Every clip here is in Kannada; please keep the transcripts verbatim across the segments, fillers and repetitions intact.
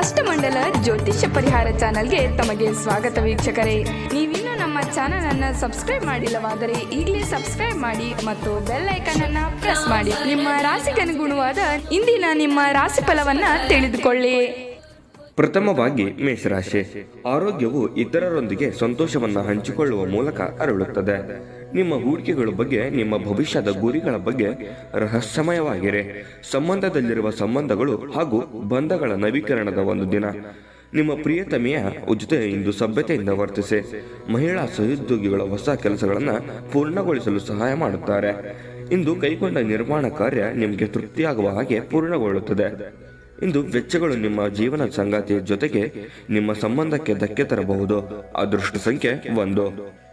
ಅಷ್ಟಮಂಡಲ ಜ್ಯೋತಿಷ್ಯ ಪರಿಹಾರ ಚಾನಲ್ಗೆ ತಮಗೆ ಸ್ವಾಗತ ವೀಕ್ಷಕರೇ. ನೀವಿನ್ನೂ ನಮ್ಮ ಚಾನಲ್ ಅನ್ನು ಸಬ್ಸ್ಕ್ರೈಬ್ ಮಾಡಿಲ್ಲವಾದರೆ ಈಗಲೇ ಸಬ್ಸ್ಕ್ರೈಬ್ ಮಾಡಿ ಮತ್ತು ಬೆಲ್ ಐಕಾನ್ ಅನ್ನು ಪ್ರೆಸ್ ಮಾಡಿ. ನಿಮ್ಮ ರಾಶಿಗನುಗುಣವಾದ ಇಂದಿನ ನಿಮ್ಮ ರಾಶಿ ಫಲವನ್ನ ತಿಳಿದುಕೊಳ್ಳಿ. ಪ್ರಥಮವಾಗಿ ಮೇಷರಾಶಿ. ಆರೋಗ್ಯವು ಇತರರೊಂದಿಗೆ ಸಂತೋಷವನ್ನು ಹಂಚಿಕೊಳ್ಳುವ ಮೂಲಕ ಅರಳುತ್ತದೆ. ನಿಮ್ಮ ಹೂಡಿಕೆಗಳ ಬಗ್ಗೆ, ನಿಮ್ಮ ಭವಿಷ್ಯದ ಗುರಿಗಳ ಬಗ್ಗೆ ರಹಸ್ಯಮಯವಾಗಿರೆ. ಸಂಬಂಧದಲ್ಲಿರುವ ಸಂಬಂಧಗಳು ಹಾಗೂ ಬಂಧಗಳ ನವೀಕರಣದ ಒಂದು ದಿನ. ನಿಮ್ಮ ಪ್ರಿಯತಮೆಯ ಜೊತೆ ಇಂದು ಸಭ್ಯತೆಯಿಂದ ವರ್ತಿಸಿ. ಮಹಿಳಾ ಸಹೋದ್ಯೋಗಿಗಳ ಹೊಸ ಕೆಲಸಗಳನ್ನು ಪೂರ್ಣಗೊಳಿಸಲು ಸಹಾಯ ಮಾಡುತ್ತಾರೆ. ಇಂದು ಕೈಗೊಂಡ ನಿರ್ಮಾಣ ಕಾರ್ಯ ನಿಮಗೆ ತೃಪ್ತಿಯಾಗುವ ಹಾಗೆ ಪೂರ್ಣಗೊಳ್ಳುತ್ತದೆ. ಇಂದು ವೆಚ್ಚಗಳು ನಿಮ್ಮ ಜೀವನ ಸಂಗಾತಿಯ ಜೊತೆಗೆ ನಿಮ್ಮ ಸಂಬಂಧಕ್ಕೆ ಧಕ್ಕೆ ತರಬಹುದು. ಅದೃಷ್ಟ ಸಂಖ್ಯೆ ಒಂದು.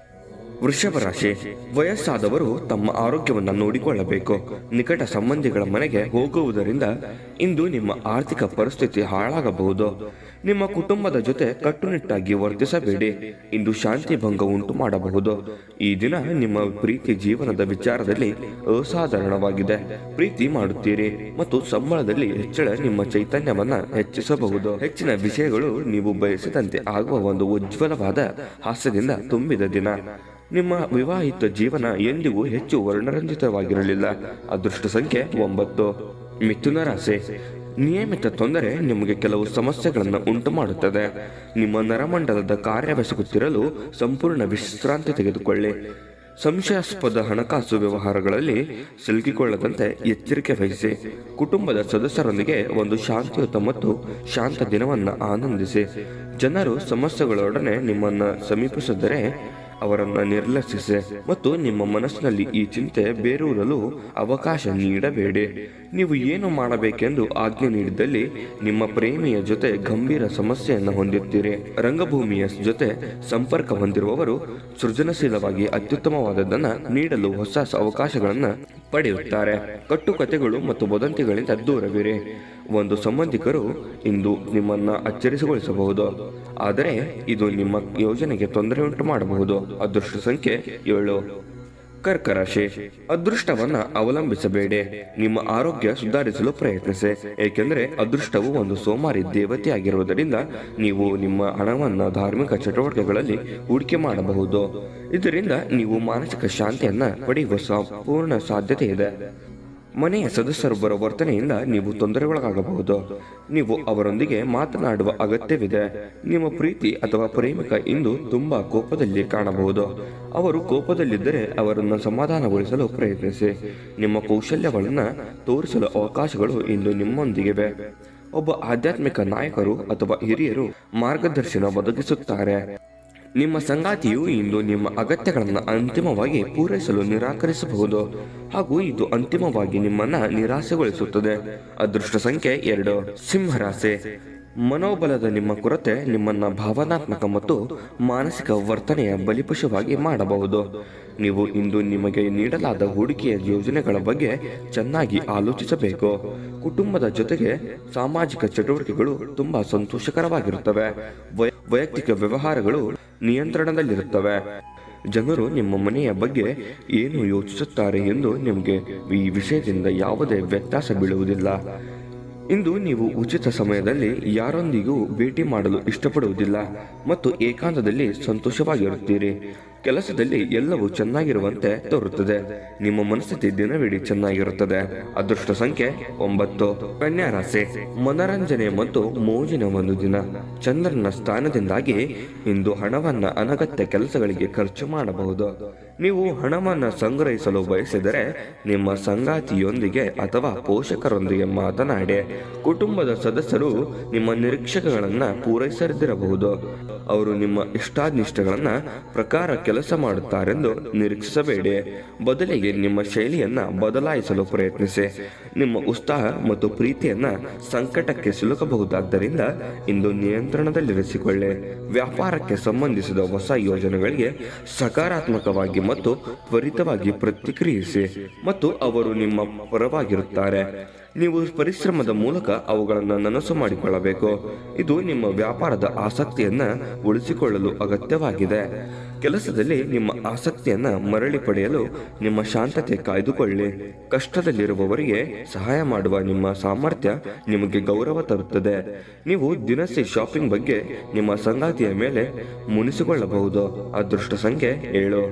ವೃಷಭ ರಾಶಿ. ವಯಸ್ಸಾದವರು ತಮ್ಮ ಆರೋಗ್ಯವನ್ನು ನೋಡಿಕೊಳ್ಳಬೇಕು. ನಿಕಟ ಸಂಬಂಧಿಗಳ ಮನೆಗೆ ಹೋಗುವುದರಿಂದ ಇಂದು ನಿಮ್ಮ ಆರ್ಥಿಕ ಪರಿಸ್ಥಿತಿ ಹಾಳಾಗಬಹುದು. ನಿಮ್ಮ ಕುಟುಂಬದ ಜೊತೆ ಕಟ್ಟುನಿಟ್ಟಾಗಿ ವರ್ತಿಸಬೇಡಿ. ಇಂದು ಶಾಂತಿ ಭಂಗ ಉಂಟು ಮಾಡಬಹುದು. ಈ ದಿನ ನಿಮ್ಮ ಪ್ರೀತಿ ಜೀವನದ ವಿಚಾರದಲ್ಲಿ ಅಸಾಧಾರಣವಾಗಿದೆ. ಪ್ರೀತಿ ಮಾಡುತ್ತೀರಿ ಮತ್ತು ಸಂಬಳದಲ್ಲಿ ಹೆಚ್ಚಳ ನಿಮ್ಮ ಚೈತನ್ಯವನ್ನ ಹೆಚ್ಚಿಸಬಹುದು. ಹೆಚ್ಚಿನ ವಿಷಯಗಳು ನೀವು ಬಯಸಿದಂತೆ ಆಗುವ ಒಂದು ಉಜ್ವಲವಾದ ಹಾಸ್ಯದಿಂದ ತುಂಬಿದ ದಿನ. ನಿಮ್ಮ ವಿವಾಹಿತ ಜೀವನ ಎಂದಿಗೂ ಹೆಚ್ಚು ವರ್ಣರಂಜಿತವಾಗಿರಲಿಲ್ಲ. ಅದೃಷ್ಟ ಸಂಖ್ಯೆ ಒಂಬತ್ತು. ಮಿಥುನ ರಾಶಿ. ನಿಯಮಿತ ತೊಂದರೆ ನಿಮಗೆ ಕೆಲವು ಸಮಸ್ಯೆಗಳನ್ನು ಉಂಟು ಮಾಡುತ್ತದೆ. ನಿಮ್ಮ ನರಮಂಡಲದ ಕಾರ್ಯವೆಸಗುತ್ತಿರಲು ಸಂಪೂರ್ಣ ವಿಶ್ರಾಂತಿ ತೆಗೆದುಕೊಳ್ಳಿ. ಸಂಶಯಾಸ್ಪದ ಹಣಕಾಸು ವ್ಯವಹಾರಗಳಲ್ಲಿ ಸಿಲುಕಿಕೊಳ್ಳದಂತೆ ಎಚ್ಚರಿಕೆ ವಹಿಸಿ. ಕುಟುಂಬದ ಸದಸ್ಯರೊಂದಿಗೆ ಒಂದು ಶಾಂತಿಯುತ ಮತ್ತು ಶಾಂತ ದಿನವನ್ನು ಆನಂದಿಸಿ. ಜನರು ಸಮಸ್ಯೆಗಳೊಡನೆ ನಿಮ್ಮನ್ನು ಸಮೀಪಿಸಿದರೆ ಅವರನ್ನು ನಿರ್ಲಕ್ಷಿಸಿ ಮತ್ತು ನಿಮ್ಮ ಮನಸ್ಸಿನಲ್ಲಿ ಈ ಚಿಂತೆ ಬೇರೂರಲು ಅವಕಾಶ ನೀಡಬೇಡಿ. ನೀವು ಏನು ಮಾಡಬೇಕೆಂದು ಆಜ್ಞೆ ನೀಡಿದಲ್ಲಿ ನಿಮ್ಮ ಪ್ರೇಮಿಯ ಜೊತೆ ಗಂಭೀರ ಸಮಸ್ಯೆಯನ್ನು ಹೊಂದಿರುತ್ತೀರಿ. ರಂಗಭೂಮಿಯ ಜೊತೆ ಸಂಪರ್ಕ ಹೊಂದಿರುವವರು ಸೃಜನಶೀಲವಾಗಿ ಅತ್ಯುತ್ತಮವಾದದ್ದನ್ನು ನೀಡಲು ಹೊಸ ಅವಕಾಶಗಳನ್ನು ಪಡೆಯುತ್ತಾರೆ. ಕಟ್ಟುಕತೆಗಳು ಮತ್ತು ವದಂತಿಗಳಿಂದ ದೂರವಿರಿ. ಒಂದು ಸಂಬಂಧಿಕರು ಇಂದು ನಿಮ್ಮನ್ನ ಅಚ್ಚರಿಸಿಗೊಳಿಸಬಹುದು, ಆದರೆ ಇದು ನಿಮ್ಮ ಯೋಜನೆಗೆ ತೊಂದರೆ ಉಂಟು ಮಾಡಬಹುದು. ಅದೃಷ್ಟ ಸಂಖ್ಯೆ ಏಳು. ಕರ್ಕ ರಾಶಿ. ಅದೃಷ್ಟವನ್ನ ಅವಲಂಬಿಸಬೇಡಿ. ನಿಮ್ಮ ಆರೋಗ್ಯ ಸುಧಾರಿಸಲು ಪ್ರಯತ್ನಿಸಿ, ಏಕೆಂದರೆ ಅದೃಷ್ಟವು ಒಂದು ಸೋಮಾರಿ ದೇವತೆಯಾಗಿರುವುದರಿಂದ ನೀವು ನಿಮ್ಮ ಹಣವನ್ನು ಧಾರ್ಮಿಕ ಚಟುವಟಿಕೆಗಳಲ್ಲಿ ಹೂಡಿಕೆ ಮಾಡಬಹುದು. ಇದರಿಂದ ನೀವು ಮಾನಸಿಕ ಶಾಂತಿಯನ್ನ ಪಡೆಯುವ ಸಂಪೂರ್ಣ ಸಾಧ್ಯತೆ ಇದೆ. ಮನೆಯ ಸದಸ್ಯರೊಬ್ಬರ ವರ್ತನೆಯಿಂದ ನೀವು ತೊಂದರೆಗೊಳಗಾಗಬಹುದು. ನೀವು ಅವರೊಂದಿಗೆ ಮಾತನಾಡುವ ಅಗತ್ಯವಿದೆ. ನಿಮ್ಮ ಪ್ರೀತಿ ಅಥವಾ ಪ್ರೇಮಿಕ ಇಂದು ತುಂಬಾ ಕೋಪದಲ್ಲಿ ಕಾಣಬಹುದು. ಅವರು ಕೋಪದಲ್ಲಿದ್ದರೆ ಅವರನ್ನು ಸಮಾಧಾನಗೊಳಿಸಲು ಪ್ರಯತ್ನಿಸಿ. ನಿಮ್ಮ ಕೌಶಲ್ಯಗಳನ್ನು ತೋರಿಸಲು ಅವಕಾಶಗಳು ಇಂದು ನಿಮ್ಮೊಂದಿಗಿವೆ. ಒಬ್ಬ ಆಧ್ಯಾತ್ಮಿಕ ನಾಯಕರು ಅಥವಾ ಹಿರಿಯರು ಮಾರ್ಗದರ್ಶನ ಒದಗಿಸುತ್ತಾರೆ. ನಿಮ್ಮ ಸಂಗಾತಿಯು ಇಂದು ನಿಮ್ಮ ಅಗತ್ಯಗಳನ್ನು ಅಂತಿಮವಾಗಿ ಪೂರೈಸಲು ನಿರಾಕರಿಸಬಹುದು ಹಾಗೂ ಇದು ಅಂತಿಮವಾಗಿ ನಿಮ್ಮನ್ನ ನಿರಾಸೆಗೊಳಿಸುತ್ತದೆ. ಅದೃಷ್ಟ ಸಂಖ್ಯೆ ಎರಡು. ಸಿಂಹರಾಶಿ. ಮನೋಬಲದ ನಿಮ್ಮ ಕೊರತೆ ನಿಮ್ಮನ್ನ ಭಾವನಾತ್ಮಕ ಮತ್ತು ಮಾನಸಿಕ ವರ್ತನೆಯ ಬಲಿಪಶುವಾಗಿ ಮಾಡಬಹುದು. ನೀವು ಇಂದು ನಿಮಗೆ ನೀಡಲಾದ ಹೂಡಿಕೆಯ ಯೋಜನೆಗಳ ಬಗ್ಗೆ ಚೆನ್ನಾಗಿ ಆಲೋಚಿಸಬೇಕು. ಕುಟುಂಬದ ಜೊತೆಗೆ ಸಾಮಾಜಿಕ ಚಟುವಟಿಕೆಗಳು ತುಂಬಾ ಸಂತೋಷಕರವಾಗಿರುತ್ತವೆ. ವೈಯಕ್ತಿಕ ವ್ಯವಹಾರಗಳು ನಿಯಂತ್ರಣದಲ್ಲಿರುತ್ತವೆ. ಜನರು ನಿಮ್ಮ ಮನೆಯ ಬಗ್ಗೆ ಏನು ಯೋಚಿಸುತ್ತಾರೆ ಎಂದು ನಿಮಗೆ ಈ ವಿಷಯದಿಂದ ಯಾವುದೇ ವ್ಯತ್ಯಾಸ ಬೀಳುವುದಿಲ್ಲ. ಇಂದು ನೀವು ಉಚಿತ ಸಮಯದಲ್ಲಿ ಯಾರೊಂದಿಗೂ ಭೇಟಿ ಮಾಡಲು ಇಷ್ಟಪಡುವುದಿಲ್ಲ ಮತ್ತು ಏಕಾಂತದಲ್ಲಿ ಸಂತೋಷವಾಗಿರುತ್ತೀರಿ. ಕೆಲಸದಲ್ಲಿ ಎಲ್ಲವೂ ಚೆನ್ನಾಗಿರುವಂತೆ ತೋರುತ್ತದೆ. ನಿಮ್ಮ ಮನಸ್ಥಿತಿ ದಿನವಿಡೀ ಚೆನ್ನಾಗಿರುತ್ತದೆ. ಅದೃಷ್ಟ ಸಂಖ್ಯೆ ಒಂಬತ್ತು. ಕನ್ಯಾ ರಾಶಿ. ಮನರಂಜನೆ ಮತ್ತು ಮೋಜಿನ ಒಂದು ದಿನ. ಚಂದ್ರನ ಸ್ಥಾನದಿಂದಾಗಿ ಇಂದು ಹಣವನ್ನ ಅನಗತ್ಯ ಕೆಲಸಗಳಿಗೆ ಖರ್ಚು ಮಾಡಬಹುದು. ನೀವು ಹಣವನ್ನು ಸಂಗ್ರಹಿಸಲು ಬಯಸಿದರೆ ನಿಮ್ಮ ಸಂಗಾತಿಯೊಂದಿಗೆ ಅಥವಾ ಪೋಷಕರೊಂದಿಗೆ ಮಾತನಾಡಿ. ಕುಟುಂಬದ ಸದಸ್ಯರು ನಿಮ್ಮ ನಿರೀಕ್ಷೆಗಳನ್ನು ಪೂರೈಸದಿರಬಹುದು. ಅವರು ನಿಮ್ಮ ಇಷ್ಟಾನಿಷ್ಟಗಳನ್ನ ಪ್ರಕಾರ ಕೆಲಸ ಮಾಡುತ್ತಾರೆಂದು ನಿರೀಕ್ಷಿಸಬೇಡಿ. ಬದಲಿಗೆ ನಿಮ್ಮ ಶೈಲಿಯನ್ನ ಬದಲಾಯಿಸಲು ಪ್ರಯತ್ನಿಸಿ. ನಿಮ್ಮ ಉತ್ಸಾಹ ಮತ್ತು ಪ್ರೀತಿಯನ್ನ ಸಂಕಟಕ್ಕೆ ಸಿಲುಕಬಹುದಾದ್ದರಿಂದ ಇಂದು ನಿಯಂತ್ರಣದಲ್ಲಿರಿಸಿಕೊಳ್ಳಿ. ವ್ಯಾಪಾರಕ್ಕೆ ಸಂಬಂಧಿಸಿದ ಹೊಸ ಯೋಜನೆಗಳಿಗೆ ಸಕಾರಾತ್ಮಕವಾಗಿ ಮತ್ತು ತ್ವರಿತವಾಗಿ ಪ್ರತಿಕ್ರಿಯಿಸಿ ಮತ್ತು ಅವರು ನಿಮ್ಮ ಪರವಾಗಿರುತ್ತಾರೆ. ನೀವು ಪರಿಶ್ರಮದ ಮೂಲಕ ಅವುಗಳನ್ನು ನನಸು ಮಾಡಿಕೊಳ್ಳಬೇಕು. ಇದು ನಿಮ್ಮ ವ್ಯಾಪಾರದ ಆಸಕ್ತಿಯನ್ನ ಉಳಿಸಿಕೊಳ್ಳಲು ಅಗತ್ಯವಾಗಿದೆ. ಕೆಲಸದಲ್ಲಿ ನಿಮ್ಮ ಆಸಕ್ತಿಯನ್ನ ಮರಳಿ ಪಡೆಯಲು ನಿಮ್ಮ ಶಾಂತತೆ ಕಾಯ್ದುಕೊಳ್ಳಿ. ಕಷ್ಟದಲ್ಲಿರುವವರಿಗೆ ಸಹಾಯ ಮಾಡುವ ನಿಮ್ಮ ಸಾಮರ್ಥ್ಯ ನಿಮಗೆ ಗೌರವ ತರುತ್ತದೆ. ನೀವು ದಿನಸಿ ಶಾಪಿಂಗ್ ಬಗ್ಗೆ ನಿಮ್ಮ ಸಂಗಾತಿಯ ಮೇಲೆ ಮುನಿಸಿಕೊಳ್ಳಬಹುದು. ಅದೃಷ್ಟ ಸಂಖ್ಯೆ ಏಳು.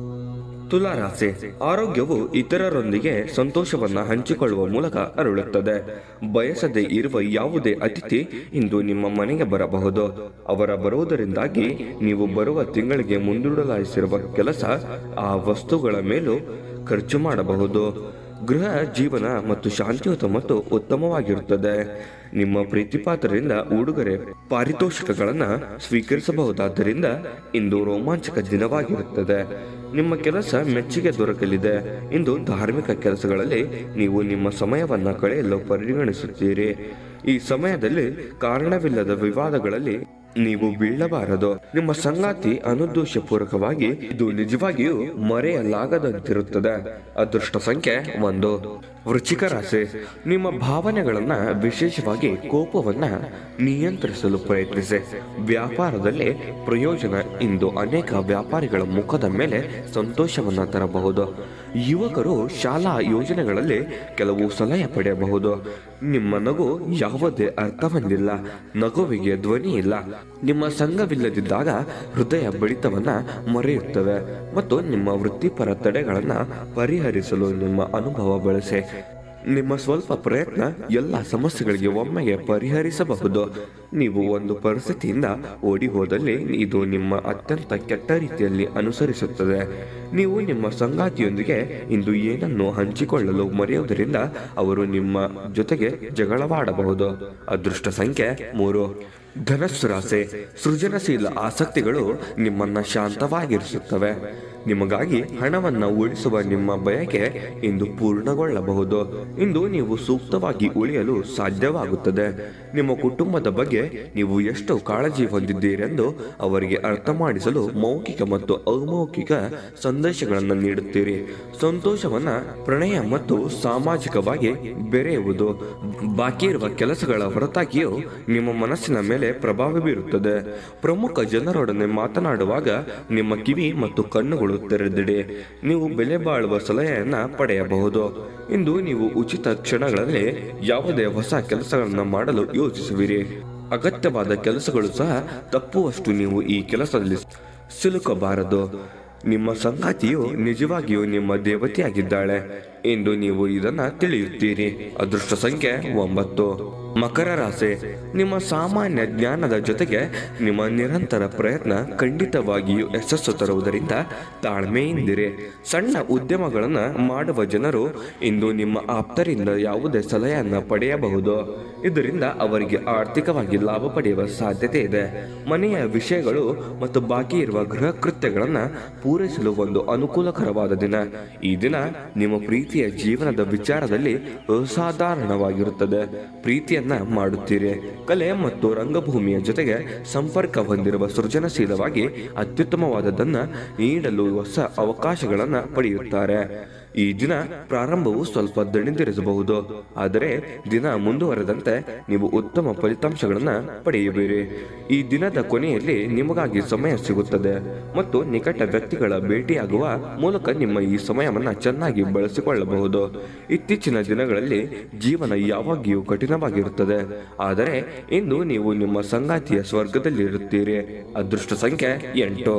ತುಲಾ ರಾಶಿ. ಆರೋಗ್ಯವು ಇತರರೊಂದಿಗೆ ಸಂತೋಷವನ್ನ ಹಂಚಿಕೊಳ್ಳುವ ಮೂಲಕ ಅರಳುತ್ತದೆ. ಬಯಸದೆ ಇರುವ ಯಾವುದೇ ಅತಿಥಿ ಇಂದು ನಿಮ್ಮ ಮನೆಗೆ ಬರಬಹುದು. ಅವರ ಬರುವುದರಿಂದಾಗಿ ನೀವು ಬರುವ ತಿಂಗಳಿಗೆ ಮುಂದೂಡಲಾಯಿಸಿರುವ ಕೆಲಸ ಆ ವಸ್ತುಗಳ ಮೇಲೂ ಖರ್ಚು ಮಾಡಬಹುದು. ಗೃಹ ಜೀವನ ಮತ್ತು ಶಾಂತಿಯುತ ಮತ್ತು ಉತ್ತಮವಾಗಿರುತ್ತದೆ. ನಿಮ್ಮ ಪ್ರೀತಿಪಾತ್ರರಿಂದ ಉಡುಗೊರೆ ಪಾರಿತೋಷಿಕಗಳನ್ನು ಸ್ವೀಕರಿಸಬಹುದಾದ್ದರಿಂದ ಇಂದು ರೋಮಾಂಚಕ ದಿನವಾಗಿರುತ್ತದೆ. ನಿಮ್ಮ ಕೆಲಸ ಮೆಚ್ಚುಗೆ ದೊರಕಲಿದೆ. ಇಂದು ಧಾರ್ಮಿಕ ಕೆಲಸಗಳಲ್ಲಿ ನೀವು ನಿಮ್ಮ ಸಮಯವನ್ನ ಕಳೆಯಲು ಪರಿಗಣಿಸುತ್ತೀರಿ. ಈ ಸಮಯದಲ್ಲಿ ಕಾರಣವಿಲ್ಲದ ವಿವಾದಗಳಲ್ಲಿ ನೀವು ಬೀಳಬಾರದು. ನಿಮ್ಮ ಸಂಗಾತಿ ಅನುದ್ದೇಶಪೂರ್ವಕವಾಗಿ ಇದು ನಿಜವಾಗಿಯೂ ಮರೆಯಲಾಗದಂತಿರುತ್ತದೆ. ಅದೃಷ್ಟ ಸಂಖ್ಯೆ ಒಂದು. ವೃಶ್ಚಿಕ ರಾಶಿ. ನಿಮ್ಮ ಭಾವನೆಗಳನ್ನ, ವಿಶೇಷವಾಗಿ ಕೋಪವನ್ನ ನಿಯಂತ್ರಿಸಲು ಪ್ರಯತ್ನಿಸಿ. ವ್ಯಾಪಾರದಲ್ಲಿ ಪ್ರಯೋಜನ ಇಂದು ಅನೇಕ ವ್ಯಾಪಾರಿಗಳ ಮುಖದ ಮೇಲೆ ಸಂತೋಷವನ್ನ ತರಬಹುದು. ಯುವಕರು ಶಾಲಾ ಯೋಜನೆಗಳಲ್ಲಿ ಕೆಲವು ಸಲಹೆ ಪಡೆಯಬಹುದು. ನಿಮ್ಮ ನಗು ಯಾವುದೇ ಅರ್ಥ ಹೊಂದಿಲ್ಲ. ನಗುವಿಗೆ ಧ್ವನಿ ಇಲ್ಲ. ನಿಮ್ಮ ಸಂಘವಿಲ್ಲದಿದ್ದಾಗ ಹೃದಯ ಬಡಿತವನ್ನ ಮರೆಯುತ್ತವೆ ಮತ್ತು ನಿಮ್ಮ ವೃತ್ತಿಪರ ತಡೆಗಳನ್ನ ಪರಿಹರಿಸಲು ನಿಮ್ಮ ಅನುಭವ ಬಳಸಿ. ನಿಮ್ಮ ಸ್ವಲ್ಪ ಪ್ರಯತ್ನ ಎಲ್ಲ ಸಮಸ್ಯೆಗಳಿಗೆ ಒಮ್ಮೆಗೆ ಪರಿಹರಿಸಬಹುದು. ನೀವು ಒಂದು ಪರಿಸ್ಥಿತಿಯಿಂದ ಓಡಿ ಹೋದಲ್ಲಿ ಇದು ನಿಮ್ಮ ಅತ್ಯಂತ ಕೆಟ್ಟ ರೀತಿಯಲ್ಲಿ ಅನುಸರಿಸುತ್ತದೆ. ನೀವು ನಿಮ್ಮ ಸಂಗಾತಿಯೊಂದಿಗೆ ಇಂದು ಏನನ್ನು ಹಂಚಿಕೊಳ್ಳಲು ಮರೆಯುವುದರಿಂದ ಅವರು ನಿಮ್ಮ ಜೊತೆಗೆ ಜಗಳವಾಡಬಹುದು. ಅದೃಷ್ಟ ಸಂಖ್ಯೆ ಮೂರು. ಧನಸ್ಸು ರಾಶಿ. ಸೃಜನಶೀಲ ಆಸಕ್ತಿಗಳು ನಿಮ್ಮನ್ನ ಶಾಂತವಾಗಿರಿಸುತ್ತವೆ. ನಿಮಗಾಗಿ ಹಣವನ್ನು ಉಳಿಸುವ ನಿಮ್ಮ ಬಯಕೆ ಇಂದು ಪೂರ್ಣಗೊಳ್ಳಬಹುದು. ಇಂದು ನೀವು ಸೂಕ್ತವಾಗಿ ಉಳಿಯಲು ಸಾಧ್ಯವಾಗುತ್ತದೆ. ನಿಮ್ಮ ಕುಟುಂಬದ ಬಗ್ಗೆ ನೀವು ಎಷ್ಟು ಕಾಳಜಿ ಹೊಂದಿದ್ದೀರೆಂದು ಅವರಿಗೆ ಅರ್ಥ ಮಾಡಿಸಲು ಮೌಖಿಕ ಮತ್ತು ಅಮೌಖಿಕ ಸಂದೇಶಗಳನ್ನು ನೀಡುತ್ತೀರಿ. ಸಂತೋಷವನ್ನ ಪ್ರಣಯ ಮತ್ತು ಸಾಮಾಜಿಕವಾಗಿ ಬೆರೆಯುವುದು. ಬಾಕಿ ಇರುವ ಕೆಲಸಗಳ ಹೊರತಾಗಿಯೂ ನಿಮ್ಮ ಮನಸ್ಸಿನ ಮೇಲೆ ಪ್ರಭಾವ ಬೀರುತ್ತದೆ. ಪ್ರಮುಖ ಜನರೊಡನೆ ಮಾತನಾಡುವಾಗ ನಿಮ್ಮ ಕಿವಿ ಮತ್ತು ಕಣ್ಣುಗಳು ತೆರೆದಿಡಿ. ನೀವು ಬೆಲೆ ಬಾಳುವ ಸಲಹೆಯನ್ನ ಪಡೆಯಬಹುದು. ಇಂದು ನೀವು ಉಚಿತ ಕ್ಷಣಗಳಲ್ಲಿ ಯಾವುದೇ ಹೊಸ ಕೆಲಸಗಳನ್ನು ಮಾಡಲು ಯೋಚಿಸುವಿರಿ. ಅಗತ್ಯವಾದ ಕೆಲಸಗಳು ಸಹ ತಪ್ಪುವಷ್ಟು ನೀವು ಈ ಕೆಲಸದಲ್ಲಿ ಸಿಲುಕಬಾರದು. ನಿಮ್ಮ ಸಂಗಾತಿಯು ನಿಜವಾಗಿಯೂ ನಿಮ್ಮ ದೇವತೆಯಾಗಿದ್ದಾಳೆ ಎಂದು ನೀವು ಇದನ್ನ ತಿಳಿಯುತ್ತೀರಿ. ಅದೃಷ್ಟ ಸಂಖ್ಯೆ ಒಂಬತ್ತು. ಮಕರ ರಾಶಿ. ನಿಮ್ಮ ಸಾಮಾನ್ಯ ಜ್ಞಾನದ ಜೊತೆಗೆ ನಿಮ್ಮ ನಿರಂತರ ಪ್ರಯತ್ನ ಖಂಡಿತವಾಗಿಯೂ ಯಶಸ್ಸು ತರುವುದರಿಂದ ತಾಳ್ಮೆಯಿಂದಿರಿ. ಸಣ್ಣ ಉದ್ಯಮಗಳನ್ನು ಮಾಡುವ ಜನರು ಇಂದು ನಿಮ್ಮ ಆಪ್ತರಿಂದ ಯಾವುದೇ ಸಲಹೆಯನ್ನು ಪಡೆಯಬಹುದು. ಇದರಿಂದ ಅವರಿಗೆ ಆರ್ಥಿಕವಾಗಿ ಲಾಭ ಪಡೆಯುವ ಸಾಧ್ಯತೆ ಇದೆ. ಮನೆಯ ವಿಷಯಗಳು ಮತ್ತು ಬಾಕಿ ಇರುವ ಗೃಹ ಕೃತ್ಯಗಳನ್ನು ಪೂರೈಸಲು ಒಂದು ಅನುಕೂಲಕರವಾದ ದಿನ. ಈ ದಿನ ನಿಮ್ಮ ಪ್ರೀತಿಯ ಜೀವನದ ವಿಚಾರದಲ್ಲಿ ಅಸಾಧಾರಣವಾಗಿರುತ್ತದೆ. ಪ್ರೀತಿಯನ್ನ ಮಾಡುತ್ತೀರಿ. ಕಲೆ ಮತ್ತು ರಂಗಭೂಮಿಯ ಜೊತೆಗೆ ಸಂಪರ್ಕ ಹೊಂದಿರುವ ಸೃಜನಶೀಲವಾಗಿ ಅತ್ಯುತ್ತಮವಾದದನ್ನ ನೀಡಲು ಹೊಸ ಅವಕಾಶಗಳನ್ನು ಪಡೆಯುತ್ತಾರೆ. ಈ ದಿನ ಪ್ರಾರಂಭವು ಸ್ವಲ್ಪ ದಣಿದಿರಿಸಬಹುದು, ಆದರೆ ದಿನ ಮುಂದುವರೆದಂತೆ ನೀವು ಉತ್ತಮ ಫಲಿತಾಂಶಗಳನ್ನು ಪಡೆಯುವಿರಿ. ಈ ದಿನದ ಕೊನೆಯಲ್ಲಿ ನಿಮಗಾಗಿ ಸಮಯ ಸಿಗುತ್ತದೆ ಮತ್ತು ನಿಕಟ ವ್ಯಕ್ತಿಗಳ ಭೇಟಿಯಾಗುವ ಮೂಲಕ ನಿಮ್ಮ ಈ ಸಮಯವನ್ನು ಚೆನ್ನಾಗಿ ಬಳಸಿಕೊಳ್ಳಬಹುದು. ಇತ್ತೀಚಿನ ದಿನಗಳಲ್ಲಿ ಜೀವನ ಯಾವಾಗಿಯೂ ಕಠಿಣವಾಗಿರುತ್ತದೆ, ಆದರೆ ಇಂದು ನೀವು ನಿಮ್ಮ ಸಂಗಾತಿಯ ಸ್ವರ್ಗದಲ್ಲಿರುತ್ತೀರಿ. ಅದೃಷ್ಟ ಸಂಖ್ಯೆ ಎಂಟು.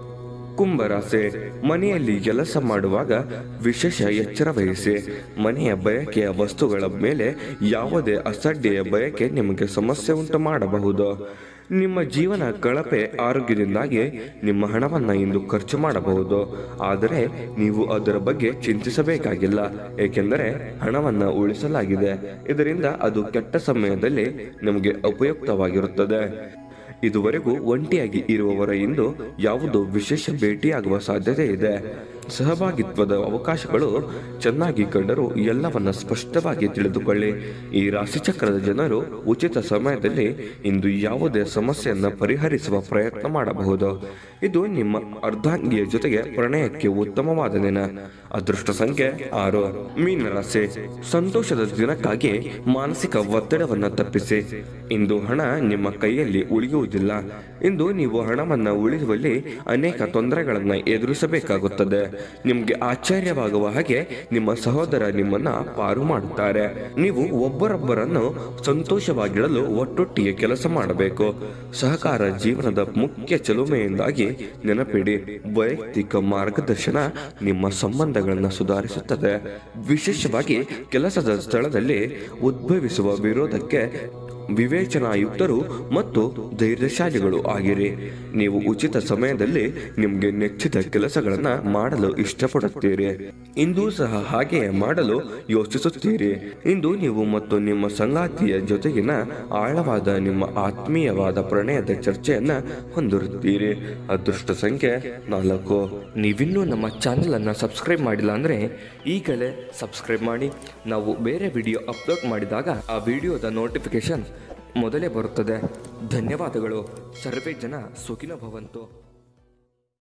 ಕುಂಭರಾಶಿ. ಮನೆಯಲ್ಲಿ ಕೆಲಸ ಮಾಡುವಾಗ ವಿಶೇಷ ಎಚ್ಚರ ವಹಿಸಿ. ಮನೆಯ ಬಯಕೆಯ ವಸ್ತುಗಳ ಮೇಲೆ ಯಾವುದೇ ಅಸಡ್ಡೆಯ ಬಯಕೆ ನಿಮಗೆ ಸಮಸ್ಯೆ ಉಂಟು ಮಾಡಬಹುದು. ನಿಮ್ಮ ಜೀವನ ಕಳಪೆ ಆರೋಗ್ಯದಿಂದಾಗಿ ನಿಮ್ಮ ಹಣವನ್ನು ಇಂದು ಖರ್ಚು ಮಾಡಬಹುದು, ಆದರೆ ನೀವು ಅದರ ಬಗ್ಗೆ ಚಿಂತಿಸಬೇಕಾಗಿಲ್ಲ, ಏಕೆಂದರೆ ಹಣವನ್ನು ಉಳಿಸಲಾಗಿದೆ. ಇದರಿಂದ ಅದು ಕೆಟ್ಟ ಸಮಯದಲ್ಲಿ ನಿಮಗೆ ಉಪಯುಕ್ತವಾಗಿರುತ್ತದೆ. ಇದುವರೆಗೂ ಒಂಟಿಯಾಗಿ ಇರುವವರ ಇಂದು ಯಾವುದೋ ವಿಶೇಷ ಭೇಟಿಯಾಗುವ ಸಾಧ್ಯತೆ ಇದೆ. ಸಹಭಾಗಿತ್ವದ ಅವಕಾಶಗಳು ಚೆನ್ನಾಗಿ ಕಂಡರೂ ಎಲ್ಲವನ್ನ ಸ್ಪಷ್ಟವಾಗಿ ತಿಳಿದುಕೊಳ್ಳಿ. ಈ ರಾಶಿಚಕ್ರದ ಜನರು ಉಚಿತ ಸಮಯದಲ್ಲಿ ಇಂದು ಯಾವುದೇ ಸಮಸ್ಯೆಯನ್ನು ಪರಿಹರಿಸುವ ಪ್ರಯತ್ನ ಮಾಡಬಹುದು. ಇದು ನಿಮ್ಮ ಅರ್ಧಾಂಗಿಯ ಜೊತೆಗೆ ಪ್ರಣಯಕ್ಕೆ ಉತ್ತಮವಾದ ದಿನ. ಅದೃಷ್ಟ ಸಂಖ್ಯೆ ಆರು. ಮೀನರಾಶಿ. ಸಂತೋಷದ ದಿನಕ್ಕಾಗಿ ಮಾನಸಿಕ ಒತ್ತಡವನ್ನು ತಪ್ಪಿಸಿ. ಇಂದು ಹಣ ನಿಮ್ಮ ಕೈಯಲ್ಲಿ ಉಳಿಯುವುದಿಲ್ಲ. ಇಂದು ನೀವು ಹಣವನ್ನು ಉಳಿಸುವಲ್ಲಿ ಅನೇಕ ತೊಂದರೆಗಳನ್ನು ಎದುರಿಸಬೇಕಾಗುತ್ತದೆ. ನಿಮಗೆ ಆಶ್ಚರ್ಯವಾಗುವ ಹಾಗೆ ನಿಮ್ಮ ಸಹೋದರ ನಿಮ್ಮನ್ನ ಪಾರು ಮಾಡುತ್ತಾರೆ. ನೀವು ಒಬ್ಬರೊಬ್ಬರನ್ನು ಸಂತೋಷವಾಗಿಡಲು ಒಟ್ಟೊಟ್ಟಿಗೆ ಕೆಲಸ ಮಾಡಬೇಕು. ಸಹಕಾರ ಜೀವನದ ಮುಖ್ಯ ಚೆಲುಮೆಯಿಂದಾಗಿ ನೆನಪಿಡಿ, ವೈಯಕ್ತಿಕ ಮಾರ್ಗದರ್ಶನ ನಿಮ್ಮ ಸಂಬಂಧಗಳನ್ನು ಸುಧಾರಿಸುತ್ತದೆ. ವಿಶೇಷವಾಗಿ ಕೆಲಸದ ಸ್ಥಳದಲ್ಲಿ ಉದ್ಭವಿಸುವ ವಿರೋಧಕ್ಕೆ ವಿವೇಚನಾಯುಕ್ತರು ಮತ್ತು ಧೈರ್ಯಶಾಲಿಗಳು ಆಗಿರಿ. ನೀವು ಉಚಿತ ಸಮಯದಲ್ಲಿ ನಿಮಗೆ ನೆಚ್ಚಿದ ಕೆಲಸಗಳನ್ನು ಮಾಡಲು ಇಷ್ಟಪಡುತ್ತೀರಿ. ಇಂದು ಸಹ ಹಾಗೆಯೇ ಮಾಡಲು ಯೋಚಿಸುತ್ತೀರಿ. ಇಂದು ನೀವು ಮತ್ತು ನಿಮ್ಮ ಸಂಗಾತಿಯ ಜೊತೆಗಿನ ಆಳವಾದ ನಿಮ್ಮ ಆತ್ಮೀಯವಾದ ಪ್ರಣಯದ ಚರ್ಚೆಯನ್ನ ಹೊಂದಿರುತ್ತೀರಿ. ಅದೃಷ್ಟ ಸಂಖ್ಯೆ ನಾಲ್ಕು. ನೀವಿನ್ನೂ ನಮ್ಮ ಚಾನೆಲ್ ಅನ್ನ ಸಬ್ಸ್ಕ್ರೈಬ್ ಮಾಡಿಲ್ಲ ಅಂದ್ರೆ ಈಗಲೇ ಸಬ್ಸ್ಕ್ರೈಬ್ ಮಾಡಿ. ನಾವು ಬೇರೆ ವಿಡಿಯೋ ಅಪ್ಲೋಡ್ ಮಾಡಿದಾಗ ಆ ವಿಡಿಯೋದ ನೋಟಿಫಿಕೇಶನ್ ಮೊದಲೇ ಬರುತ್ತದೆ. ಧನ್ಯವಾದಗಳು. ಸರ್ವೇ ಜನ ಸುಖಿನೋ ಭವಂತು.